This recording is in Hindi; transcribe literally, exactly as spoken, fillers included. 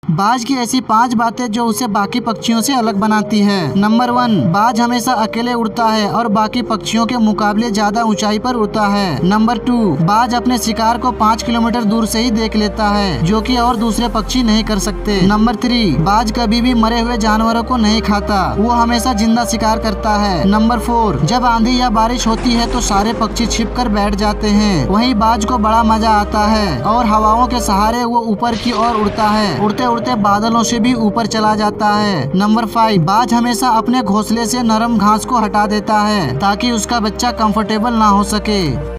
बाज की ऐसी पांच बातें जो उसे बाकी पक्षियों से अलग बनाती है। नंबर वन, बाज हमेशा अकेले उड़ता है और बाकी पक्षियों के मुकाबले ज्यादा ऊंचाई पर उड़ता है। नंबर टू, बाज अपने शिकार को पाँच किलोमीटर दूर से ही देख लेता है, जो कि और दूसरे पक्षी नहीं कर सकते। नंबर थ्री, बाज कभी भी मरे हुए जानवरों को नहीं खाता, वो हमेशा जिंदा शिकार करता है। नंबर फोर, जब आंधी या बारिश होती है तो सारे पक्षी छिप कर बैठ जाते हैं, वहीं बाज को बड़ा मजा आता है और हवाओं के सहारे वो ऊपर की ओर उड़ता है, उड़ते उड़ते बादलों से भी ऊपर चला जाता है। नंबर फाइव, बाज हमेशा अपने घोंसले से नरम घास को हटा देता है ताकि उसका बच्चा कंफर्टेबल ना हो सके।